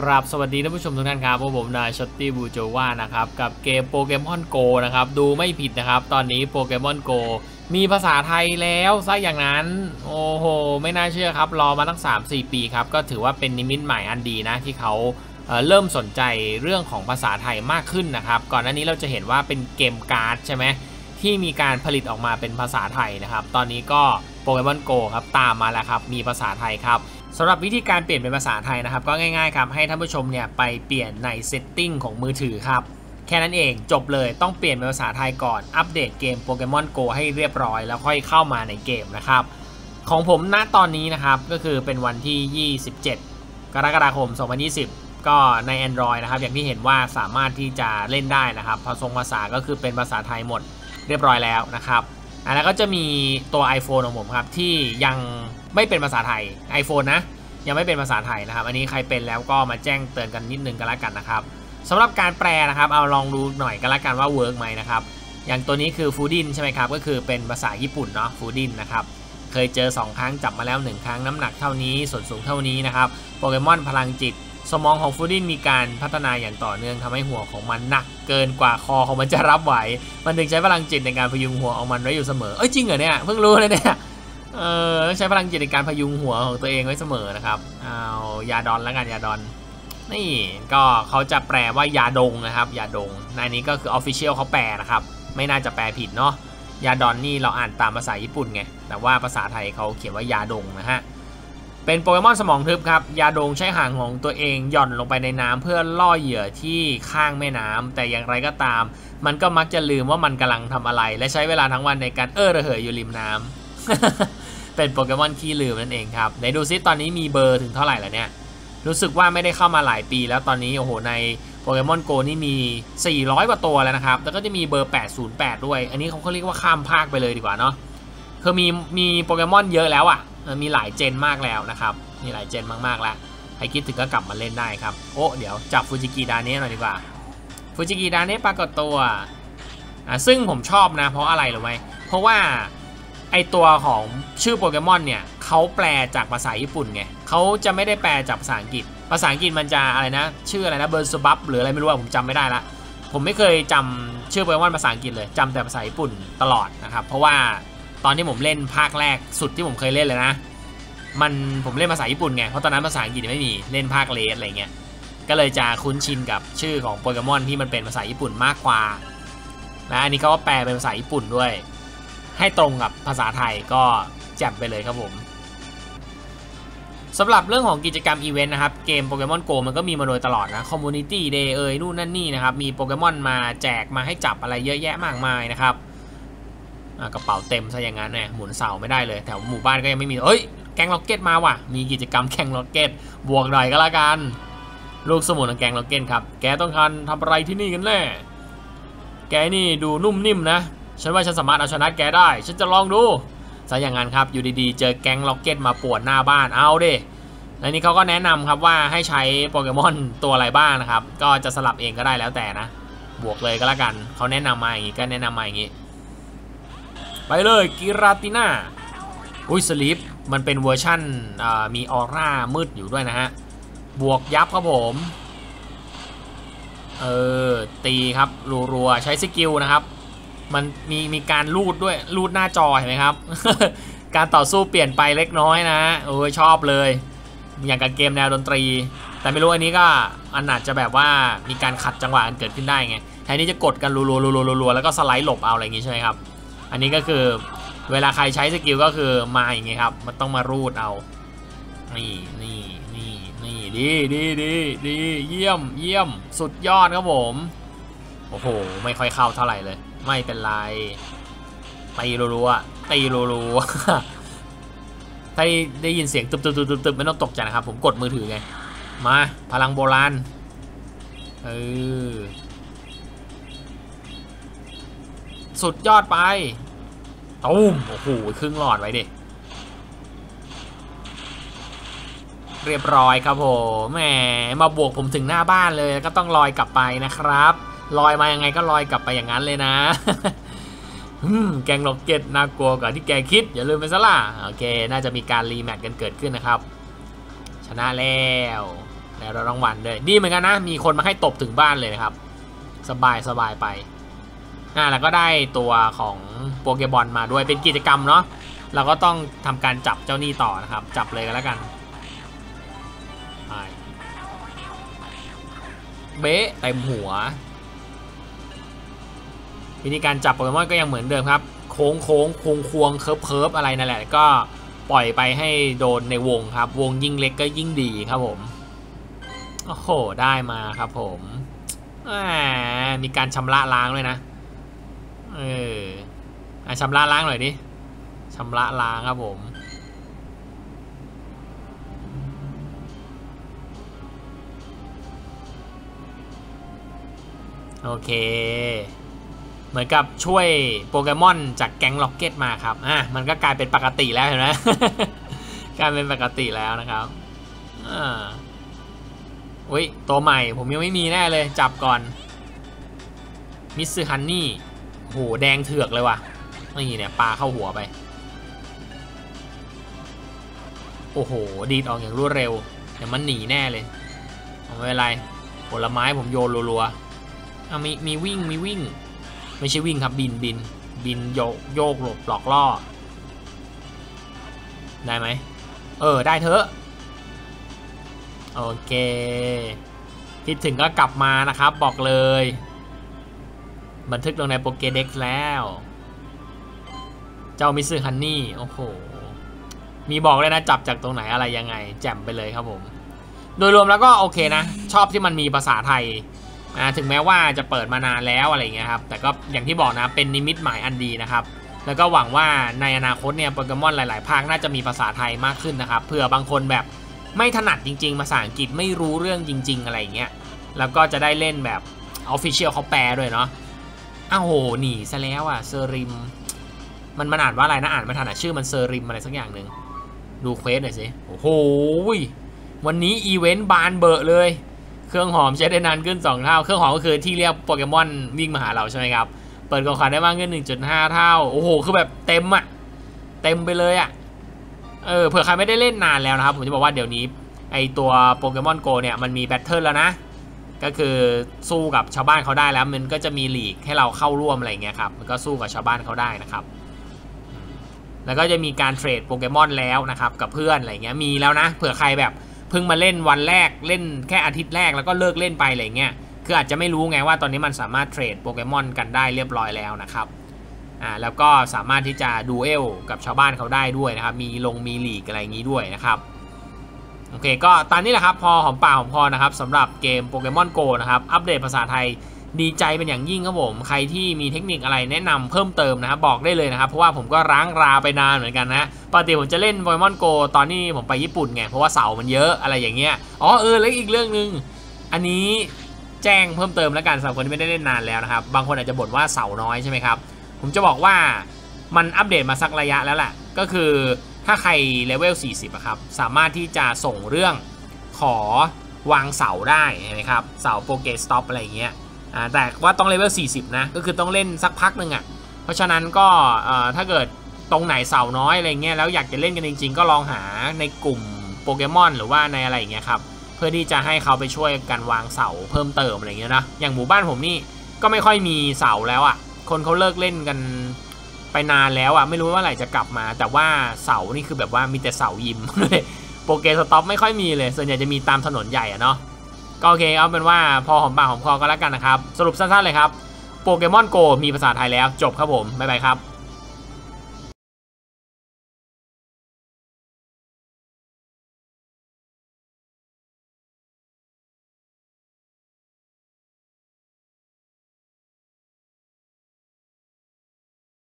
ครับสวัสดีท่านผู้ชมทุกท่านครับผมนายช็อตตี้บูโจวานะครับกับเกมโปเกมอนโกนะครับดูไม่ผิดนะครับตอนนี้โปเกมอนโกมีภาษาไทยแล้วซะอย่างนั้นโอ้โหไม่น่าเชื่อครับรอมาตั้ง 3-4 ปีครับก็ถือว่าเป็นนิมิตใหม่อันดีนะที่เขาเริ่มสนใจเรื่องของภาษาไทยมากขึ้นนะครับก่อนหน้านี้เราจะเห็นว่าเป็นเกมการ์ดใช่ไหมที่มีการผลิตออกมาเป็นภาษาไทยนะครับตอนนี้ก็โปเกมอนโกครับตามมาแล้วครับมีภาษาไทยครับสำหรับวิธีการเปลี่ยนเป็นภาษาไทยนะครับก็ง่ายๆครับให้ท่านผู้ชมเนี่ยไปเปลี่ยนในเซตติ้งของมือถือครับแค่นั้นเองจบเลยต้องเปลี่ยนเป็นภาษาไทยก่อนอัปเดตเกมโปเกมอนโกให้เรียบร้อยแล้วค่อยเข้ามาในเกมนะครับของผมณตอนนี้นะครับก็คือเป็นวันที่27 กรกฎาคม 2020ก็ใน Android นะครับอย่างที่เห็นว่าสามารถที่จะเล่นได้นะครับภาษาก็คือเป็นภาษาไทยหมดเรียบร้อยแล้วนะครับแล้วก็จะมีตัว iPhone ของผมครับที่ยังไม่เป็นภาษาไทย iPhone นะยังไม่เป็นภาษาไทยนะครับอันนี้ใครเป็นแล้วก็มาแจ้งเตือนกันนิดนึงกันละกันนะครับสำหรับการแปลนะครับเอาลองดูหน่อยกันละกันว่าเวิร์กไหมนะครับอย่างตัวนี้คือฟูดินใช่ไหมครับก็คือเป็นภาษาญี่ปุ่นเนาะฟูดินนะครับเคยเจอ2ครั้งจับมาแล้ว1ครั้งน้ำหนักเท่านี้ส่วนสูงเท่านี้นะครับโปเกมอนพลังจิตสมองของฟูดินมีการพัฒนาอย่างต่อเนื่องทำให้หัวของมันหนักเกินกว่าคอของมันจะรับไหวมันถึงใช้พลังจิตในการพยุงหัวของมันไว้อยู่เสมอจริงเหรอเนี่ยเพิ่งรู้เลยเนี่ยต้องใช้พลังจิตในการพยุงหัวของตัวเองไว้เสมอนะครับเอายาดอนแล้วกันยาดอนนี่ก็เขาจะแปลว่ายาดงนะครับยาดงในนี้ก็คือ Official เขาแปลนะครับไม่น่าจะแปลผิดเนาะยาดอนนี่เราอ่านตามภาษาญี่ปุ่นไงแต่ว่าภาษาไทยเขาเขียนว่ายาดงนะฮะเป็นโปเกมอนสมองทึบครับยาดงใช้หางของตัวเองหย่อนลงไปในน้ำเพื่อล่อเหยื่อที่ข้างแม่น้ำแต่อย่างไรก็ตามมันก็มักจะลืมว่ามันกำลังทำอะไรและใช้เวลาทั้งวันในการระเหยอยู่ริมน้ำ เป็นโปเกมอนขี้ลืมนั่นเองครับไหนดูซิตอนนี้มีเบอร์ถึงเท่าไหร่แล้วเนี่ยรู้สึกว่าไม่ได้เข้ามาหลายปีแล้วตอนนี้โอ้โหในโปเกมอนโกนี่มี400กว่าตัวแล้วนะครับแล้วก็จะมีเบอร์808ด้วยอันนี้เขาเรียกว่าข้ามภาคไปเลยดีกว่าเนาะคือมีโปเกมอนเยอะแล้วอ่ะมีหลายเจนมากแล้วนะครับมีหลายเจนมากๆแล้วใครคิดถึงก็กลับมาเล่นได้ครับโอ้เดี๋ยวจับฟูจิกิดาเนะหน่อยดีกว่าฟูจิกิดาเนะปรากฏตัวซึ่งผมชอบนะเพราะอะไรหรือไม่เพราะว่าไอตัวของชื่อโปเกมอนเนี่ยเขาแปลจากภาษาญี่ปุ่นไงเขาจะไม่ได้แปลจากภาษาอังกฤษมันจะอะไรนะชื่ออะไรนะเบอร์สบับหรืออะไรไม่รู้ผมจำไม่ได้ละผมไม่เคยจำชื่อโปเกมอนภาษาอังกฤษเลยจำแต่ภาษาญี่ปุ่นตลอดนะครับเพราะว่าตอนที่ผมเล่นภาคแรกสุดที่ผมเคยเล่นเลยนะผมเล่นภาษาญี่ปุ่นไงเพราะตอนนั้นภาษาอังกฤษไม่มีเล่นภาคเลสอะไรเงี้ยก็เลยจะคุ้นชินกับชื่อของโปเกมอนที่มันเป็นภาษาญี่ปุ่นมากกว่านะอันนี้เขาก็แปลเป็นภาษาญี่ปุ่นด้วยให้ตรงกับภาษาไทยก็แจ่มไปเลยครับผมสำหรับเรื่องของกิจกรรมอีเวนต์นะครับเกมโปเกมอนโกมันก็มีมาโดยตลอดนะคอมมูนิตี้เดย์นู่นนั่นนี่นะครับมีโปเกมอนมาแจกมาให้จับอะไรเยอะแยะมากมายนะครับกระเป๋าเต็มซะอย่างนั้นเนี่ยหมุนเสาไม่ได้เลยแถวหมู่บ้านก็ยังไม่มีแก๊งล็อกเก็ตมาว่ะมีกิจกรรมแข่งล็อกเก็ตบวกหน่อยก็แล้วกันลูกสมุนของแก๊งล็อกเก็ตครับแกต้องการทำอะไรที่นี่กันแน่แกนี่ดูนุ่มนิ่มนะฉันว่าฉันสามารถเอาชนะแกได้ฉันจะลองดูซะอย่างนั้นครับอยู่ดีๆเจอแก๊งล็อกเก็ตมาป่วนหน้าบ้านเอาดิแล้วนี่เขาก็แนะนำครับว่าให้ใช้โปเกมอนตัวอะไรบ้างนะครับก็จะสลับเองก็ได้แล้วแต่นะบวกเลยก็แล้วกันเขาแนะนำมาอย่างนี้ก็แนะนำมาอย่างนี้ไปเลยกิราติน่าสลีปมันเป็นเวอร์ชั่นมีออร่ามืดอยู่ด้วยนะฮะบวกยับครับผมตีครับรัวๆใช้สกิลนะครับมันมีการลูดด้วยลูดหน้าจอเห็นไหมครับ การต่อสู้เปลี่ยนไปเล็กน้อยนะชอบเลยอย่างกับเกมแนวดนตรีแต่ไม่รู้อันนี้ก็อาจจะแบบว่ามีการขัดจังหวะกันเกิดขึ้นได้ไงแทนที่จะกดกันรัวๆแล้วก็สไลด์หลบเอาอะไรอย่างงี้ใช่ไหมครับอันนี้ก็คือเวลาใครใช้สกิลก็คือมาอย่างงี้ครับมันต้องมารูดเอานี่ดีเยี่ยมสุดยอดครับผมโอ้โหไม่ค่อยเข้าเท่าไหร่เลยไม่เป็นไรตีรัวถ้าได้ยินเสียงตึบไม่ต้องตกใจนะครับผมกดมือถือไงมาพลังโบราณสุดยอดไปตุ้มโอ้โหครึ่งหลอดไว้ดิเรียบร้อยครับผมแหมมาบวกผมถึงหน้าบ้านเลยก็ต้องลอยกลับไปนะครับลอยมายังไงก็ลอยกลับไปอย่างนั้นเลยนะแกงล็อกเก็ตน่ากลัวกว่าที่แกคิดอย่าลืมไปซะล่ะโอเคน่าจะมีการรีแมตช์กันเกิดขึ้นนะครับชนะแล้วแล้วรางวัลด้วยดีเหมือนกันนะมีคนมาให้ตบถึงบ้านเลยนะครับสบายไปแล้วก็ได้ตัวของโปเกบอลมาด้วยเป็นกิจกรรมเนาะเราก็ต้องทำการจับเจ้านี่ต่อนะครับจับเลยกันแล้วกันเบ๊ะเต็มหัววิธีการจับโปเกมอนก็ยังเหมือนเดิมครับโค้งควงเคิร์ฟอะไรนั่นแหละก็ปล่อยไปให้โดนในวงครับวงยิ่งเล็กก็ยิ่งดีครับผมโอ้โหได้มาครับผมมีการชำระล้างด้วยนะชำระล้างหน่อยดิชำระล้างครับผมโอเคเหมือนกับช่วยโปเกมอนจากแก๊งล็อกเก็ตมาครับมันก็กลายเป็นปกติแล้วเห็นไหม กลายเป็นปกติแล้วนะครับอุ้ยตัวใหม่ผมยังไม่มีแน่เลยจับก่อนมิสซึฮันนี่โหแดงเถือกเลยว่ะนี่เนี่ยปลาเข้าหัวไปโอ้โหดีดออกอย่างรวดเร็วแต่มันหนีแน่เลยไม่เป็นไรผลไม้ผมโยนรัวๆมีวิ่งไม่ใช่วิ่งครับบินโยกหลบหลอกล่อได้ไหมได้เถอะโอเคคิดถึงก็กลับมานะครับบอกเลยบันทึกลงในโปเกเด็กซ์แล้วเจ้ามิสซึฮันนี่โอ้โหมีบอกเลยนะจับจากตรงไหนอะไรยังไงแจ่มไปเลยครับผมโดยรวมแล้วก็โอเคนะชอบที่มันมีภาษาไทยถึงแม้ว่าจะเปิดมานานแล้วอะไรเงี้ยครับแต่ก็อย่างที่บอกนะเป็นนิมิตหมายอันดีนะครับแล้วก็หวังว่าในอนาคตเนี่ยโปเกมอนหลายๆภาคน่าจะมีภาษาไทยมากขึ้นนะครับเผื่อบางคนแบบไม่ถนัดจริงๆภาษาอังกฤษไม่รู้เรื่องจริงๆอะไรเงี้ยแล้วก็จะได้เล่นแบบ Official เขาแปลด้วยเนาะโหหนีซะแล้วเซอร์ริมมันอ่านว่าอะไรนะอ่านไม่ทันชื่อมันเซอร์ริมอะไรสักอย่างหนึ่งดูเควสหน่อยสิโอ้โหวันนี้อีเวนต์บานเบอะเลยเครื่องหอมใช้ได้นานขึ้น2 เท่าเครื่องหอมก็คือที่เรียกโปเกมอนวิ่งมาหาเราใช่ไหมครับเปิดกล่องขวัญได้มากขึ้น 1.5 เท่าโอ้โหคือแบบเต็มไปเลยเผื่อใครไม่ได้เล่นนานแล้วนะครับผมจะบอกว่าเดี๋ยวนี้ไอตัวโปเกมอนโกเนี่ยมันมีแบทเทิลแล้วนะก็คือสู้กับชาวบ้านเขาได้แล้วมันก็จะมีลีกให้เราเข้าร่วมอะไรเงี้ยครับมันก็สู้กับชาวบ้านเขาได้นะครับแล้วก็จะมีการเทรดโปเกมอนแล้วนะครับกับเพื่อนอะไรเงี้ยมีแล้วนะเผื่อใครแบบเพิ่งมาเล่นวันแรกเล่นแค่อาทิตย์แรกแล้วก็เลิกเล่นไปอะไรเงี้ยคืออาจจะไม่รู้ไงว่าตอนนี้มันสามารถเทรดโปเกมอนกันได้เรียบร้อยแล้วนะครับแล้วก็สามารถที่จะดูเอลกับชาวบ้านเขาได้ด้วยนะครับมีลีกอะไรอย่างนี้ด้วยนะครับโอเคก็ตามนี้แหละครับพอหอมปากหอมคอนะครับสำหรับเกมโปเกมอนโกนะครับอัปเดตภาษาไทยดีใจเป็นอย่างยิ่งครับผมใครที่มีเทคนิคอะไรแนะนำเพิ่มเติมนะครับบอกได้เลยนะครับเพราะว่าผมก็ร้างราไปนานเหมือนกันนะปกติผมจะเล่นโปเกมอนโกตอนนี้ผมไปญี่ปุ่นไงเพราะว่าเสามันเยอะอะไรอย่างเงี้ยแล้วอีกเรื่องนึงอันนี้แจ้งเพิ่มเติมแล้วกันสำหรับคนที่ไม่ได้เล่นนานแล้วนะครับบางคนอาจจะบ่นว่าเสาน้อยใช่ไหมครับผมจะบอกว่ามันอัปเดตมาสักระยะแล้วแหละก็คือถ้าใครเลเวล40ครับสามารถที่จะส่งเรื่องขอวางเสาได้ใช่ไหมครับเสาโปเกสต็อปอะไรเงี้ยแต่ว่าต้องเลเวล40นะก็คือต้องเล่นสักพักหนึ่งเพราะฉะนั้นก็ถ้าเกิดตรงไหนเสาน้อยอะไรเงี้ยแล้วอยากจะเล่นกันจริงๆก็ลองหาในกลุ่มโปเกมอนหรือว่าในอะไรอย่างเงี้ยครับเพื่อที่จะให้เขาไปช่วยกันวางเสาเพิ่มเติมอะไรเงี้ยนะอย่างหมู่บ้านผมนี่ก็ไม่ค่อยมีเสาแล้วคนเขาเลิกเล่นกันไปนานแล้วไม่รู้ว่าไหร่จะกลับมาแต่ว่าเสานี่คือแบบว่ามีแต่เสายิมโปเกสต็อปไม่ค่อยมีเลยส่วนใหญ่จะมีตามถนนใหญ่เนาะก็โอเคเอาเป็นว่าพอหอมปากหอมคอก็แล้วกันนะครับสรุปสั้นๆเลยครับโปเกมอนโกมีภาษาไทยแล้วจบครับผมบ๊ายบายครับ